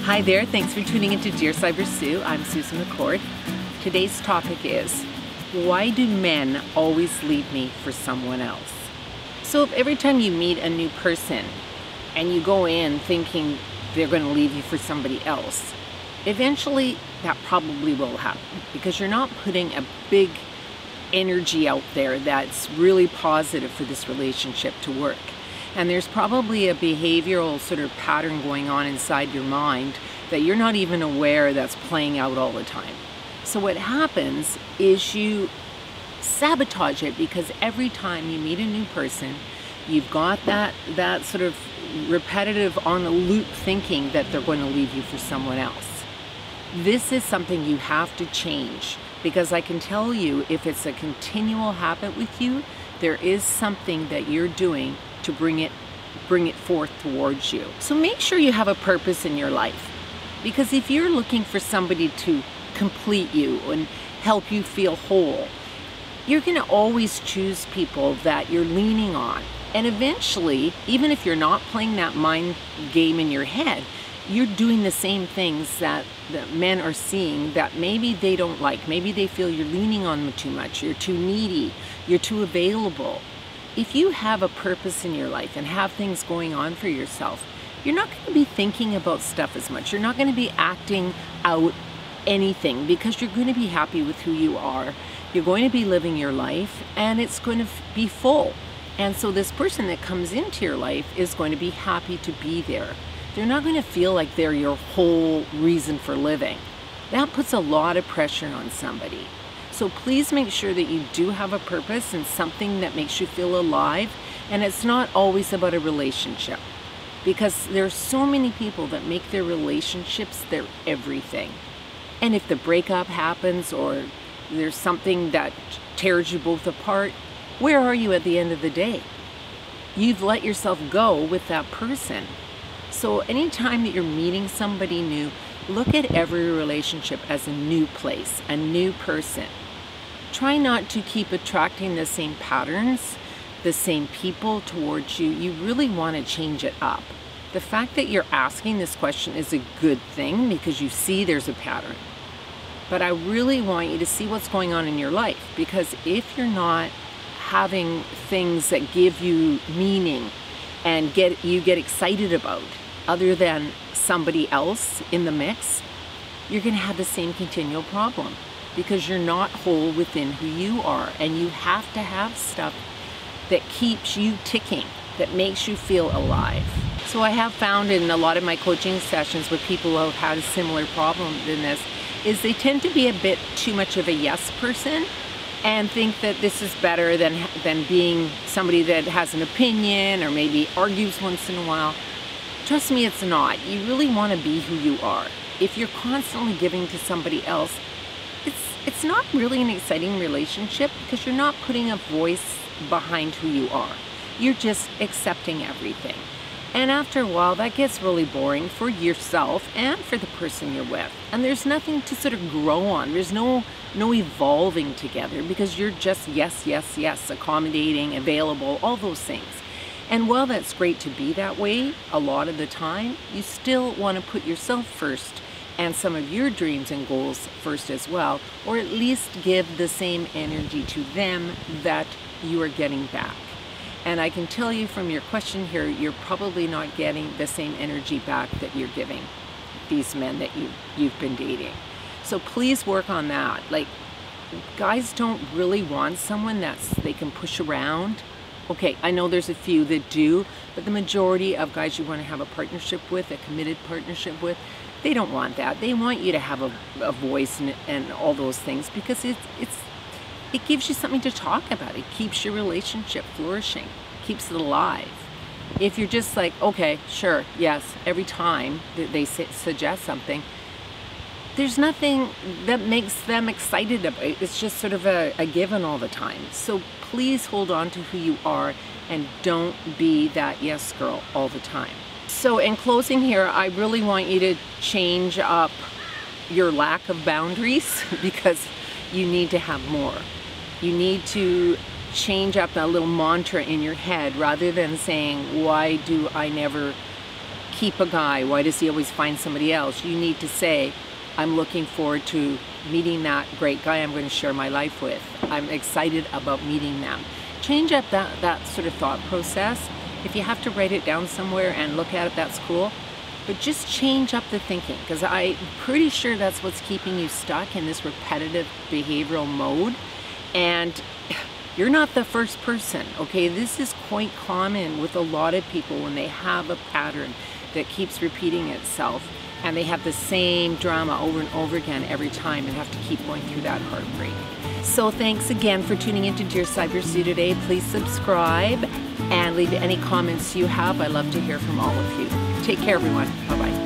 Hi there, thanks for tuning into Dear Sybersue. I'm Susan McCord. Today's topic is, why do men always leave me for someone else? So if every time you meet a new person and you go in thinking they're going to leave you for somebody else, eventually that probably will happen because you're not putting a big energy out there that's really positive for this relationship to work. And there's probably a behavioral sort of pattern going on inside your mind that you're not even aware that's playing out all the time. So what happens is you sabotage it because every time you meet a new person, you've got that sort of repetitive on a loop thinking that they're going to leave you for someone else. This is something you have to change because I can tell you if it's a continual habit with you, there is something that you're doing to bring it forth towards you. So make sure you have a purpose in your life, because if you're looking for somebody to complete you and help you feel whole, you're going to always choose people that you're leaning on. And eventually, even if you're not playing that mind game in your head, you're doing the same things that men are seeing that maybe they don't like. Maybe they feel you're leaning on them too much, you're too needy, you're too available. If you have a purpose in your life and have things going on for yourself, you're not going to be thinking about stuff as much. You're not going to be acting out anything because you're going to be happy with who you are. You're going to be living your life and it's going to be full. And so this person that comes into your life is going to be happy to be there. They're not going to feel like they're your whole reason for living. That puts a lot of pressure on somebody. So please make sure that you do have a purpose and something that makes you feel alive. And it's not always about a relationship, because there's so many people that make their relationships their everything. And if the breakup happens or there's something that tears you both apart, where are you at the end of the day? You've let yourself go with that person. So anytime that you're meeting somebody new, look at every relationship as a new place, a new person. Try not to keep attracting the same patterns, the same people towards you. You really want to change it up. The fact that you're asking this question is a good thing because you see there's a pattern. But I really want you to see what's going on in your life, because if you're not having things that give you meaning and you get excited about other than somebody else in the mix, you're going to have the same continual problem because you're not whole within who you are. And you have to have stuff that keeps you ticking, that makes you feel alive. So I have found in a lot of my coaching sessions with people who have had a similar problem than this, is they tend to be a bit too much of a yes person and think that this is better than being somebody that has an opinion or maybe argues once in a while. Trust me, it's not. You really want to be who you are. If you're constantly giving to somebody else, it's not really an exciting relationship because you're not putting a voice behind who you are. You're just accepting everything. And after a while, that gets really boring for yourself and for the person you're with. And there's nothing to sort of grow on. There's no evolving together because you're just yes, yes, yes, accommodating, available, all those things. And while that's great to be that way a lot of the time, you still want to put yourself first and some of your dreams and goals first as well, or at least give the same energy to them that you are getting back. And I can tell you from your question here, you're probably not getting the same energy back that you're giving these men that you've been dating. So please work on that. Like, guys don't really want someone they can push around. Okay, I know there's a few that do, but the majority of guys you want to have a partnership with, a committed partnership with, they don't want that. They want you to have a voice and all those things because it gives you something to talk about. It keeps your relationship flourishing, keeps it alive. If you're just like, okay, sure, yes, every time that they suggest something, there's nothing that makes them excited about it. It's just sort of a given all the time. So please hold on to who you are and don't be that yes girl all the time. So in closing here, I really want you to change up your lack of boundaries because you need to have more. You need to change up that little mantra in your head rather than saying, why do I never keep a guy? Why does he always find somebody else? You need to say, I'm looking forward to meeting that great guy I'm going to share my life with. I'm excited about meeting them. Change up that sort of thought process. If you have to write it down somewhere and look at it, that's cool. But just change up the thinking, because I'm pretty sure that's what's keeping you stuck in this repetitive behavioral mode. And you're not the first person, okay? This is quite common with a lot of people when they have a pattern that keeps repeating itself and they have the same drama over and over again every time and have to keep going through that heartbreak. So thanks again for tuning into Dear Sybersue today. Please subscribe and leave any comments you have. I love to hear from all of you. Take care, everyone. Bye-bye.